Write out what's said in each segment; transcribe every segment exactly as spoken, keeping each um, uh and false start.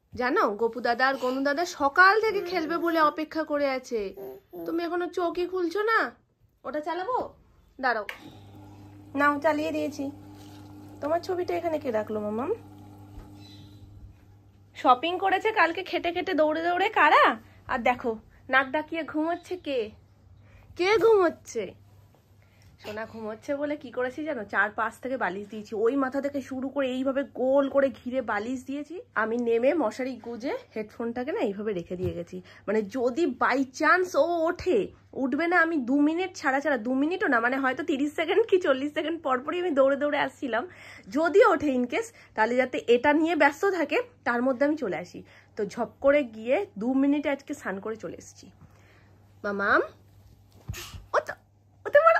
জানো গপু দাদা আর গনু দাদা সকাল থেকে খেলবে বলে অপেক্ষা করে আছে। তুমি এখনো চোখই খুলছো না। ওটা চালাবো, দাঁড়াও, নাও চালিয়ে দিয়েছি। তোমার ছবিটা এখানে কে রাখলো মামাম? শপিং করেছে কালকে খেটে খেটে দৌড়ে দৌড়ে কারা, আর দেখো নাক ডাকিয়ে ঘুমোচ্ছে কে কে ঘুমোচ্ছে। সোনা ঘুমোচ্ছে বলে কি করেছি জানো, চার পাঁচ থেকে বালিশ দিয়েছি, ওই মাথা থেকে শুরু করে এইভাবে গোল করে ঘিরে বালিশ দিয়েছি। আমি নেমে মশারি গুজে হেডফোনটাকে না এইভাবে রেখে দিয়ে গেছি, মানে যদি বাই চান্স ও ওঠে, উঠবে না, আমি দু মিনিট ছাড়া ছাড়া, দু মিনিটও না, মানে হয়তো তিরিশ সেকেন্ড কি চল্লিশ সেকেন্ড পরপরই আমি দৌড়ে দৌড়ে আসছিলাম, যদি ওঠে ইনকেস, তাহলে যাতে এটা নিয়ে ব্যস্ত থাকে তার মধ্যে আমি চলে আসি। তো ঝপ করে গিয়ে দু মিনিটে আজকে স্নান করে চলে এসেছি। মামাম ওটা ওতে বড়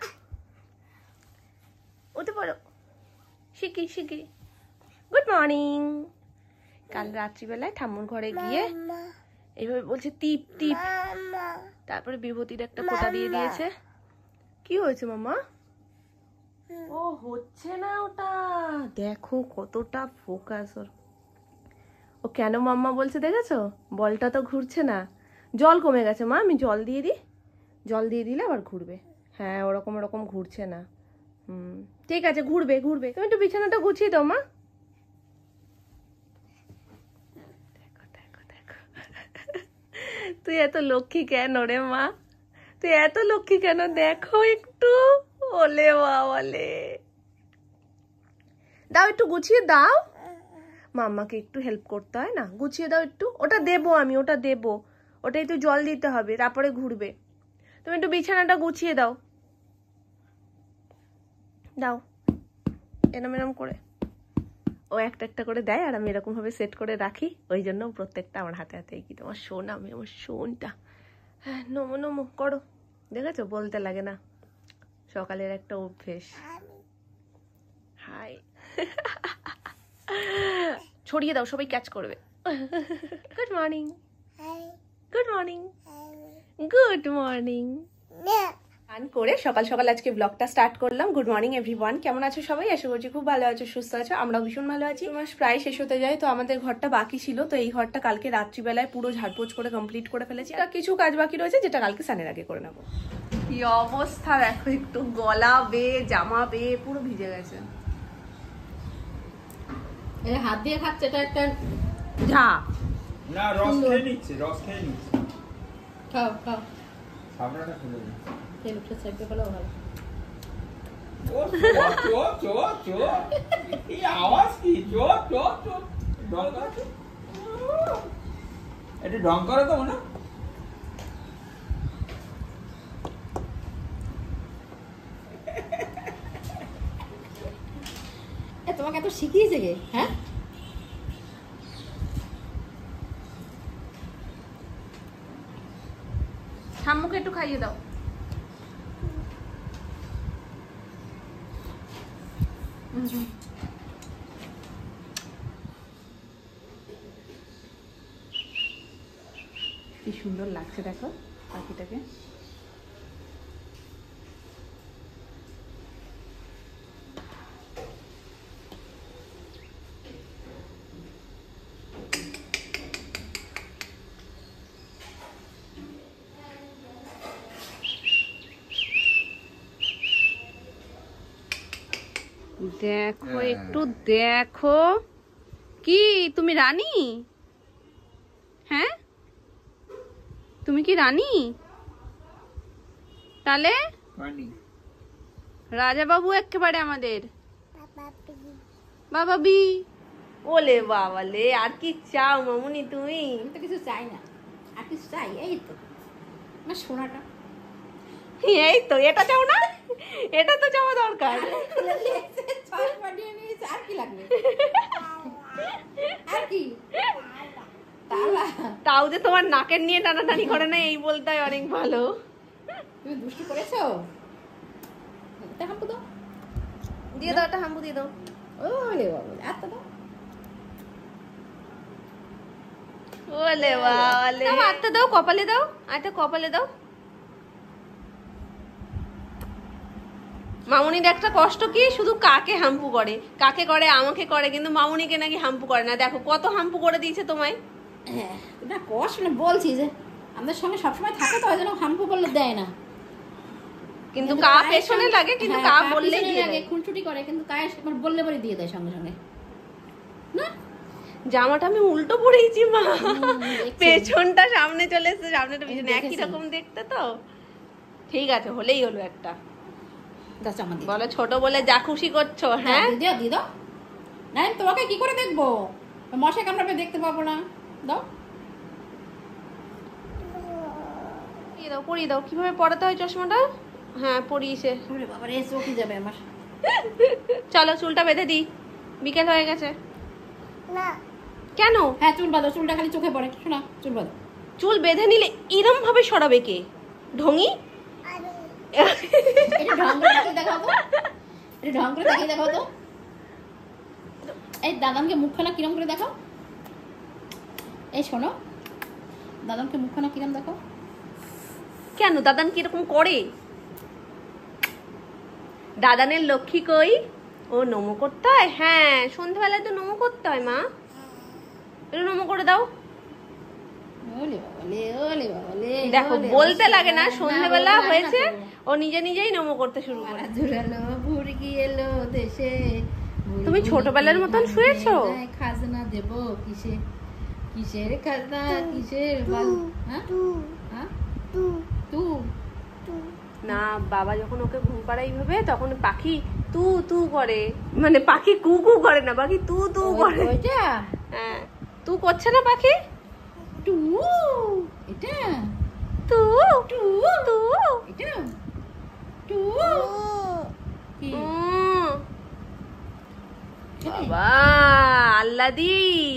ওতে পারো, শিগগির শিগগির। Good morning. কাল রাত্রিবেলায় ঠাম্মুর ঘরে গিয়ে এইভাবে বলছে টিপ টিপ, তারপরে বিভূতির একটা ফোঁটা দিয়ে দিয়েছে। কি হয়েছে মামা? ও হচ্ছে না ওটা, দেখো কতটা ফোকাস ওর। ও কেন মাম্মা বলছে দেখেছো, বলটা তো ঘুরছে না। জল কমে গেছে মা, আমি জল দিয়ে দিই, জল দিয়ে দিলে আবার ঘুরবে। হ্যাঁ ওরকম ওরকম ঘুরছে না। হুম ঠিক আছে, ঘুরবে ঘুরবে। তুমি একটু বিছানাটা গুছিয়ে দাও মা। দেখো দেখো দেখো, তুই এত লক্ষ্মী কেন রে মা, তুই এত লক্ষ্মী কেন, দেখো একটু। ওলে বাবালে, দাও একটু গুছিয়ে দাও, মাম্মাকে একটু হেল্প করতে হয় না, গুছিয়ে দাও একটু। ওটা দেবো আমি, ওটা দেবো, ওটাই তো জল দিতে হবে, তারপরে ঘুরবে। তুমি একটু বিছানাটা গুছিয়ে দাও, দাও এরম এরম করে। ও একটা একটা করে দেয় আর আমি এরকম ভাবে সেট করে রাখি, ওই জন্য প্রত্যেকটা আমার হাতে হাতে কি তোমার শোন, আমি আমার শোনটা। হ্যাঁ নমো নমো করো, দেখেছো বলতে লাগে না, সকালের একটা অভ্যেস। হাই ছড়িয়ে দাও, সবাই ক্যাচ করবে। Good morning good morning good morning. গান করে সকাল সকাল আজকে ব্লগটা স্টার্ট করলাম। গুড মর্নিং এভরিওয়ান, কেমন আছো সবাই? আশা করছি খুব ভালো আছো, সুস্থ আছো, আমরাও ভীষণ ভালো আছি। মাস প্রায় শেষ হতে যায়, তো আমাদের ঘরটা বাকি ছিল, তো এই ঘরটা কালকে রাত্রিবেলায় পুরো ঝাড়পোছ করে কমপ্লিট করে ফেলেছি। আর কিছু কাজ বাকি রয়েছে যেটা কালকে স্নানের আগে করে নেবো। কি অবস্থা দেখো, একটু গলা বেয়ে জামা বেয়ে পুরো ভিজে গেছে। এই হাত দিয়ে খাচ্ছে, এটা একটা ঝা না, রস খেয়ে নিচ্ছে, রস খেয়ে নিচ্ছে। খাও খাও, সামনেটা খুলে দিন। তেল উঠে চাইতে ভালো ভালো। ও চো চো চো, এই আওয়াজ কি? চো চো চো, ডং করো, একটু ডং করো তো মনে। তোমাকে এত শিখিয়েছে কে? হ্যাঁ ঠাম্মুকে একটু খাইয়ে দাও। কি সুন্দর লাগছে দেখো পাখিটাকে। দেখো একটু দেখো, কি তুমি রানী? হ্যাঁ তুমি কি রানী? তাহলে রাজা বাবু একেবারে আমাদের বাবা বি। ওলে বাবালে, আর কি চাও মামুনি তুমি? তো কিছু চাই না, আর কিছু চাই? এই তো না সোনাটা, এই তো এটা চাও না, এটা তো চাওয়া দরকার। আর কি লাগবে? আর কি? তাও যে তোমার নাকের নিয়ে টানাটানি করে না, এই বলতে অনেক ভালো। তুমি দুষ্টু করেছো, হাম্পু দাও, দিয়ে দাও, একটা হাম্পু দিয়ে দাও। ওলে বাবা, এত দাও। ওলে বাবালে, হাতটা দাও, কপালে দাও, আচ্ছা কপালে দাও। মামুনির একটা কষ্ট কি, শুধু কাকে হাম্পু করে, কাকে করে আমাকে করে, কিন্তু মামুনিকে নাকি হাম্পু করে না। দেখো কত হাম্পু করে দিয়েছে তোমায়। হ্যাঁ না কষ্ট না, বলছি যে আমাদের সঙ্গে সবসময় থাকে তো, ওই জন্য হাম্পু বললে দেয় না। কিন্তু কা পেছনে লাগে, কিন্তু কা বললেই দিয়ে দেয়। খুনছুটি করে, কিন্তু কায় বললে বলে দিয়ে দেয় সঙ্গে সঙ্গে। না জামাটা আমি উল্টো পরেইছি মা, পেছনটা সামনে চলে এসেছে, সামনেটা পিছনে একই রকম দেখতে তো। ঠিক আছে, হলেই হলো একটা। বলো ছোট বলে যা খুশি করছো। হ্যাঁ দিও দি দাও না, তোমাকে কি করে দেখবো, মশা কামড়াবে, দেখতে পাবো না। দাও পরিয়ে দাও, পরিয়ে দাও। কিভাবে পরাতে হয় চশমাটা? হ্যাঁ পরিয়েছে। বাবা রে চোখে যাবে আমার। চলো চুলটা বেঁধে দিই, বিকেল হয়ে গেছে। না কেন? হ্যাঁ চুল বাঁধো, চুলটা খালি চোখে পড়ে। শোনা, চুল বাঁধো। চুল বেঁধে নিলে এরম ভাবে সরাবে কে? ঢঙি? এটা ঢং করে দেখিয়ে দেখাও তো, এটা ঢং করে দেখিয়ে দেখাও তো। এই দাদামকে মুখখানা কিরম করে দেখাও। এই শোনো, দাদামকে মুখখানা কিরম দেখো। কেন দাদান কিরকম করে? দাদানের লক্ষ্মী কই? ও নমো করতে হয়? হ্যাঁ সন্ধ্যাবেলায় তো নমো করতে হয় মা, একটু নমো করে দাও। দেখো বলতে লাগে না, সন্ধ্যাবেলা হয়েছে ও নিজে নিজেই নমো করতে শুরু করে। তুমি ছোটবেলার মতন শুয়েছো? খাজনা দেব কিসে, কিসের খাজনা, কিসের না, বাবা যখন ওকে ঘুম পাড়াই ভাবে তখন পাখি তু তু করে, মানে পাখি কু কু করে না, পাখি তু তু করে। হ্যাঁ তু করছে না পাখি? টু এটা তু টু তু এটা টু কি বাবা আল্লাদি।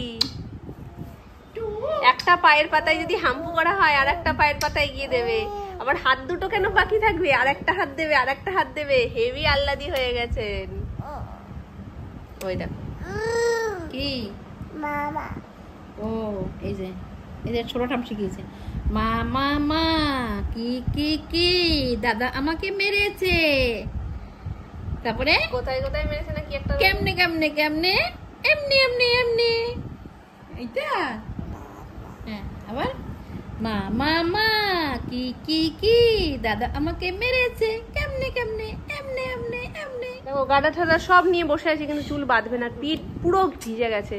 একটা পায়ের পাতায় যদি হাম্পু করা হয় আর একটা পায়ের পাতায় গিয়ে দেবে, আবার হাত দুটো কেন বাকি থাকবে, আর একটা হাত দেবে, আর একটা হাত দেবে। হেভি আল্লাদি হয়ে গেছেন। ওই দেখো কি মামা, ও এই যে এই যে ছোট ঠাম শিখিয়েছে মা মা মা কি কি কি দাদা আমাকে মেরেছে। তারপরে কোথায় কোথায় মেরেছে নাকি একটা, কেমনে কেমনে কেমনে, এমনি এমনি এমনি, এইটা। হ্যাঁ আবার মা মা মা কি কি কি দাদা আমাকে মেরেছে, কেমনে কেমনে, এমনি এমনি এমনি। দেখো গাডা ঠাডা সব নিয়ে বসে আছে, কিন্তু চুল বাঁধবে না, পিঠ পুরো ভিজে গেছে।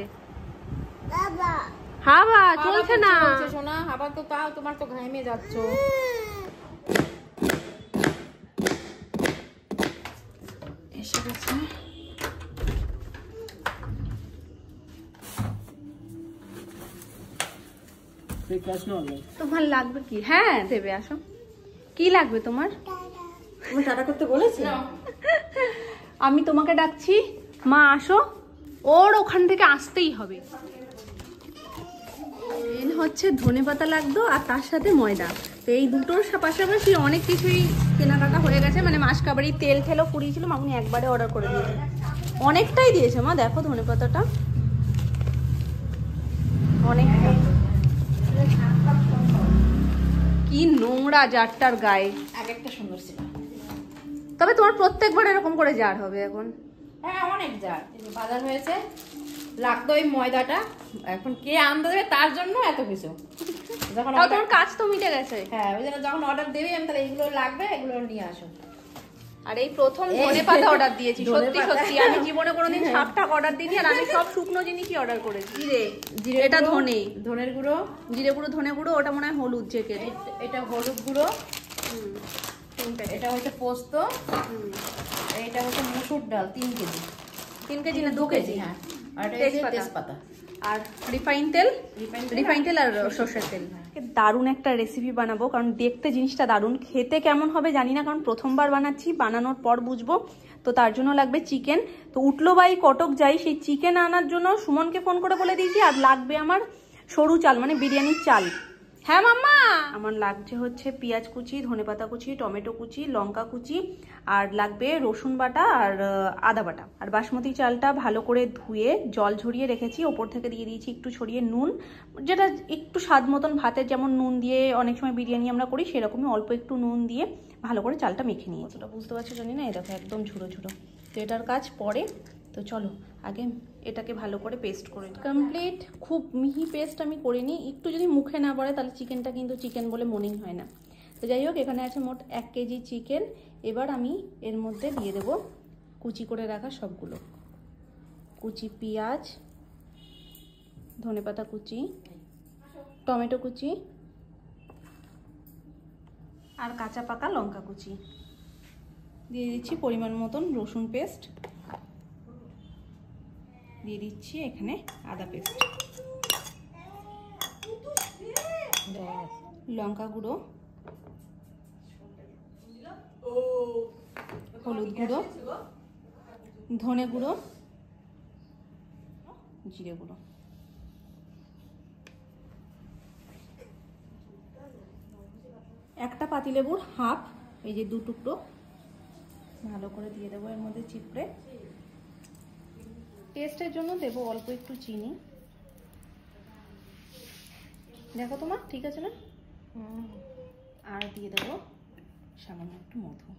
হাবা চলছে না সোনা, আবার তো তাও তোমার তো ঘামে যাচ্ছ। এসে গেছে। তোমার লাগবে কি? হ্যাঁ দেবে, আসো। কি লাগবে তোমার? তুমি টাটা করতে বলেছি? আমি তোমাকে ডাকছি, মা আসো। ওর ওখান থেকে আসতেই হবে। মেন হচ্ছে ধনেপাতা লাগতো আর তার সাথে ময়দা। তো এই দুটোর পাশাপাশি অনেক কিছুই কেনাকাটা হয়ে গেছে, মানে মাসকাবারি তেল ঠেলও পুড়িয়েছিল, মামুনি একবারে অর্ডার করে দিয়েছে। অনেকটাই দিয়েছে মা, দেখো ধনেপাতাটা অনেকটা। কি নোংরা জারটার গায়ে, আগে একটা সুন্দর ছিল। তবে তোমার প্রত্যেকবার এরকম করে জার হবে এখন। হ্যাঁ অনেক জার বাজার হয়েছে, লাগতো ওই ময়দাটা, এখন কে আনতে দেবে তার জন্য এত কিছু। যখন তোমার কাজ তো মিটে গেছে। হ্যাঁ ওই জন্য যখন অর্ডার দেবে আমি তাহলে এইগুলো লাগবে, এগুলো নিয়ে আসো। আর এই প্রথম ধনেপাতা অর্ডার দিয়েছি, সত্যি সত্যি আমি জীবনে কোনোদিন শাক টাক অর্ডার দিইনি, আর আমি সব শুকনো জিনিসই অর্ডার করেছি। জিরে, জিরে এটা ধনে, ধনের গুঁড়ো, জিরে গুঁড়ো, ধনে গুঁড়ো, ওটা মনে হয় হলুদ জেকের, এটা হলুদ গুঁড়ো, এটা হচ্ছে পোস্ত, এটা হচ্ছে মসুর ডাল তিন কেজি, তিন কেজি না দু কেজি। হ্যাঁ আর এটা তেজপাতা আর রিফাইন তেল, রিফাইন তেল আর সর্ষের তেল। দারুণ একটা রেসিপি বানাবো, কারণ দেখতে জিনিসটা দারুণ, খেতে কেমন হবে জানি না, কারণ প্রথমবার বানাচ্ছি, বানানোর পর বুঝবো। তো তার জন্য লাগবে চিকেন। তো উঠলো বাই কটক যাই, সেই চিকেন আনার জন্য সুমনকে ফোন করে বলে দিয়েছি। আর লাগবে আমার সরু চাল, মানে বিরিয়ানির চাল। হ্যাঁ মাম্মা আমার লাগছে হচ্ছে পেঁয়াজ কুচি, ধনেপাতা কুচি, টমেটো কুচি, লঙ্কা কুচি, আর লাগবে রসুন বাটা আর আদা বাটা। আর বাসমতি চালটা ভালো করে ধুয়ে জল ঝরিয়ে রেখেছি, ওপর থেকে দিয়ে দিয়েছি একটু ছড়িয়ে নুন, যেটা একটু স্বাদ মতন, ভাতের যেমন নুন দিয়ে অনেক সময় বিরিয়ানি আমরা করি সেরকমই অল্প একটু নুন দিয়ে ভালো করে চালটা মেখে নিয়েছি। ওটা বুঝতে পারছো জানি না, এই দেখো একদম ঝুড়ো ঝুড়ো। তো এটার কাজ পরে, তো চলো আগে এটাকে ভালো করে পেস্ট করে কমপ্লিট। খুব মিহি পেস্ট আমি করিনি, একটু যদি মুখে না পড়ে তাহলে চিকেনটা কিন্তু চিকেন বলে মনেই হয় না। তো যাই হোক, এখানে আছে মোট এক কেজি চিকেন। এবার আমি এর মধ্যে দিয়ে দেব কুচি করে রাখা সবগুলো, কুচি পেঁয়াজ, ধনেপাতা কুচি, টমেটো কুচি আর কাঁচা পাকা লঙ্কা কুচি। দিয়ে দিচ্ছি পরিমাণ মতন রসুন পেস্ট, দিয়ে দিচ্ছি এখানে আদা পেস্ট, লঙ্কা গুঁড়ো, হলুদ গুঁড়ো, ধনে গুঁড়ো, জিরে গুঁড়ো। একটা পাতিলেবুর হাফ, এই যে দু টুকরো ভালো করে দিয়ে দেবো এর মধ্যে চিপড়ে। টেস্টের জন্য দেবো অল্প একটু চিনি, দেখো তোমার ঠিক আছে না? আর দিয়ে দেবো সামান্য একটু মধু।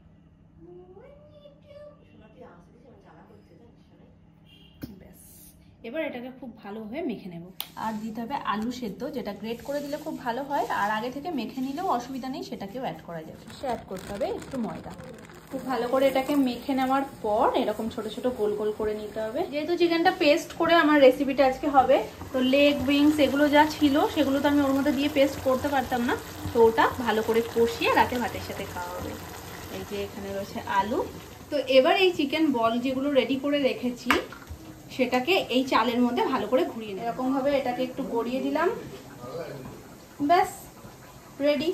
ব্যাস, এবার এটাকে খুব ভালোভাবে মেখে নেব। আর দিতে হবে আলু সেদ্ধ, যেটা গ্রেট করে দিলে খুব ভালো হয়, আর আগে থেকে মেখে নিলেও অসুবিধা নেই, সেটাকেও অ্যাড করা যাবে। সে অ্যাড করতে হবে একটু ময়দা। খুব ভালো করে এটাকে মেখে নেওয়ার পর এরকম ছোট ছোট গোল গোল করে নিতে হবে। যেহেতু চিকেনটা পেস্ট করে আমার রেসিপিটা আজকে হবে, তো লেগ উইংস এগুলো যা ছিল সেগুলো তো আমি ওর মধ্যে দিয়ে পেস্ট করতে পারতাম না, তো ওটা ভালো করে কষিয়ে রাতে ভাতের সাথে খাওয়া হবে। এই যে এখানে রয়েছে আলু। তো এবার এই চিকেন বল যেগুলো রেডি করে রেখেছি সেটাকে এই চালের মধ্যে ভালো করে ঘুরিয়ে নিই। এরকম ভাবে এটাকে একটু গড়িয়ে দিলাম, ব্যাস রেডি।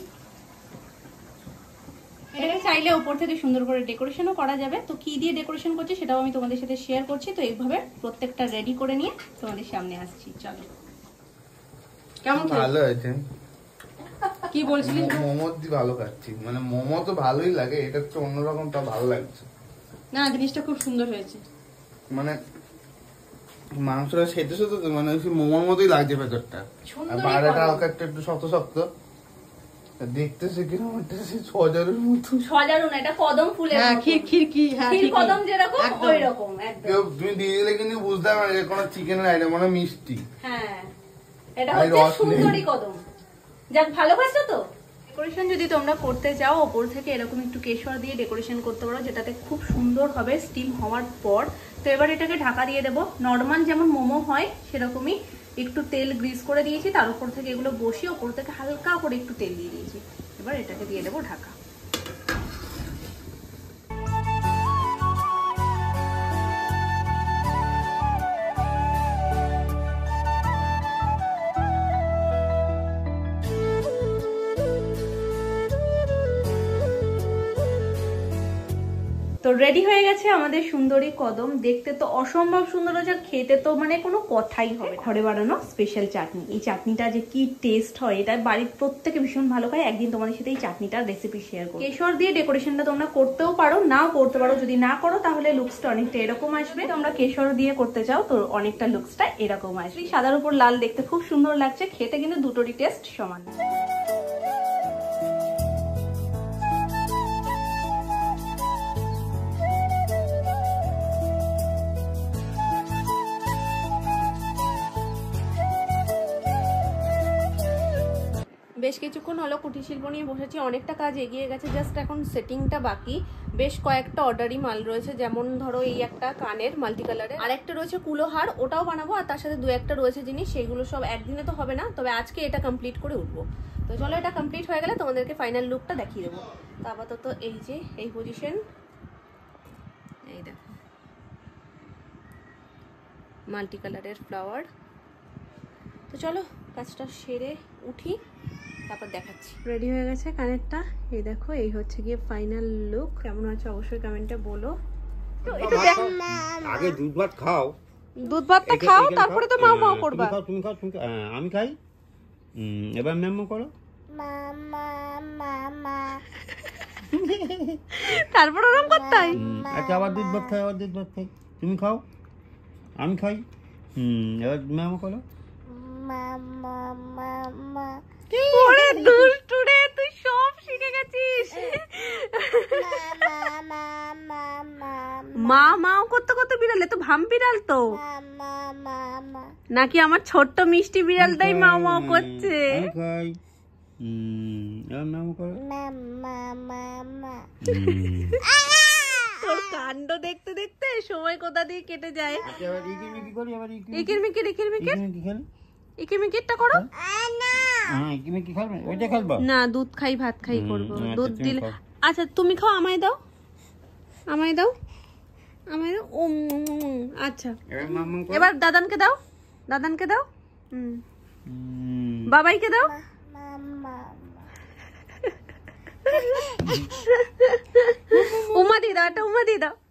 এটাকে চাইলে উপর থেকে সুন্দর করে ডেকোরেশনও করা যাবে। তো কি দিয়ে ডেকোরেশন করছি সেটাও আমি তোমাদের সাথে শেয়ার করছি। তো এইভাবে প্রত্যেকটা রেডি করে নিয়ে তোমাদের সামনে আসছি। চলো, কেমন ভালো হয়েছে? কি বলছিলিস? মোমো দি ভালো খাচ্ছি, মানে মোমো তো ভালোই লাগে, এটা তো অন্যরকম, তা ভালো লাগছে। না, জিনিসটা খুব সুন্দর হয়েছে। মানে মাংসটা সেদ্ধ সেদ্ধ তো, মানে মোমোর মতোই লাগছে ভেতরটা, আর বাইরেটা হালকা একটু একটু শক্ত শক্ত। দেখতেছে কিরকম একটা সজারুর মতো। সজারু না, এটা কদম ফুলের মতো। ক্ষীর ক্ষীর কি হ্যাঁ ক্ষীর কদম যেরকম ওই রকম একদম। কেউ তুমি দিয়ে দিলে কিন্তু বুঝতে পারবে না কোনো চিকেনের আইটেম, মানে মিষ্টি। হ্যাঁ, এটা হচ্ছে সুন্দরী কদম। যাক, ভালো খাচ্ছো তো। ডেকোরেশন যদি তোমরা করতে চাও, ওপর থেকে এরকম একটু কেশর দিয়ে ডেকোরেশন করতে পারো, যেটাতে খুব সুন্দর হবে স্টিম হওয়ার পর। তো এবার এটাকে ঢাকা দিয়ে দেবো। নর্মাল যেমন মোমো হয় সেরকমই একটু তেল গ্রিস করে দিয়েছি, তার উপর থেকে এগুলো বসিয়ে ওপর থেকে হালকা করে একটু তেল দিয়ে দিয়েছি। এবার এটাকে দিয়ে দেবো ঢাকা। তো রেডি হয়ে গেছে আমাদের সুন্দরী কদম। দেখতে তো অসম্ভব সুন্দর হয়েছে, খেতে তো মানে কোনো কথাই হবে। ঘরে বানানো স্পেশাল চাটনি, এই চাটনিটা যে কি টেস্ট হয়, এটা বাড়ির প্রত্যেকে ভীষণ ভালো খায়। একদিন তোমাদের সাথে এই চাটনিটার রেসিপি শেয়ার করব। কেশর দিয়ে ডেকোরেশনটা তোমরা করতেও পারো, নাও করতে পারো। যদি না করো তাহলে লুকসটা অনেকটা এরকম আসবে। তোমরা কেশর দিয়ে করতে চাও তো অনেকটা লুকসটা এরকম আসবে। সাদার উপর লাল দেখতে খুব সুন্দর লাগছে, খেতে কিন্তু দুটোরই টেস্ট সমান। বেশ কিছুক্ষণ হলো কুটির শিল্প নিয়ে বসেছি, অনেকটা কাজ এগিয়ে গেছে, জাস্ট এখন সেটিংটা বাকি। বেশ কয়েকটা অর্ডারি মাল রয়েছে, যেমন ধরো এই একটা কানের মাল্টি কালারের, আর একটা রয়েছে কুলোহার, ওটাও বানাবো। আর তার সাথে দু একটা রয়েছে জিনিস, সেইগুলো সব একদিনে তো হবে না, তবে আজকে এটা কমপ্লিট করে উঠবো। তো চলো, এটা কমপ্লিট হয়ে গেলে তোমাদেরকে ফাইনাল লুকটা দেখিয়ে দেবো। তো আপাতত এই যে এই পজিশন, এই দেখো মাল্টি কালারের ফ্লাওয়ার। তো চলো কাজটা সেরে উঠি, তারপর দেখাচ্ছি। রেডি হয়ে গেছে কানেরটা, এই দেখো এই হচ্ছে গিয়ে ফাইনাল লুক। কেমন আছে অবশ্যই কমেন্টে বলো। তো এটা দেখ, আগে দুধ ভাত খাও, দুধ ভাতটা খাও, তারপরে তো মাও মাও করবা। তুমি খাও, তুমি খাও, তুমি আমি খাই। এবার ম্যাম করো। তারপর ওরম করতে হয়। আচ্ছা আবার দুধ ভাত খাই, আবার দুধ ভাত খাই। তুমি খাও, আমি খাই। হুম, এবার ম্যামও করো। ওরে দুষ্টু রে, তুই সব শিখে গেছিস। মা মাও করতে করতে বিড়ালে তো ভাম বিড়াল তো নাকি আমার ছোট্ট মিষ্টি বিড়ালটাই মাও মাও করছে। আমি খাই। হুম, এবার ম্যামও করো। তোর কাণ্ড দেখতে দেখতে সময় কোথা দিয়ে কেটে যায়। আচ্ছা, এবার ইকির মিকি করি, এবার ইকির ইকির মিকির ইকির মিকির মিকি খেল। ইকির মিকিরটা করো। হ্যাঁ, ইকির মিকি খেলবে, ওইটা খেলবা? না, দুধ খাই ভাত খাই করবো। আচ্ছা, দুধ তুমি দিলে খাও। আচ্ছা তুমি খাও, আমায় দাও, আমায় দাও, আমায় দাও। উম, উম, উম, আচ্ছা এবার মাম্মাম করো। এবার দাদানকে দাও, দাদানকে দাও। হুম, হুম, বাবাইকে দাও। উমা দিয়ে দাও, একটা উমা দিয়ে দাও।